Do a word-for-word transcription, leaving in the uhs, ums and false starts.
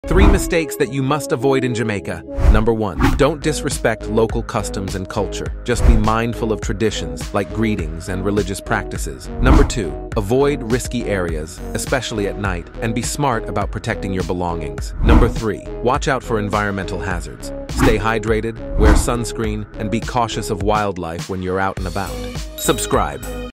Three mistakes that you must avoid in Jamaica. Number one, don't disrespect local customs and culture. Just be mindful of traditions like greetings and religious practices. Number two, avoid risky areas, especially at night, and be smart about protecting your belongings. Number three, watch out for environmental hazards. Stay hydrated, wear sunscreen, and be cautious of wildlife when you're out and about. Subscribe.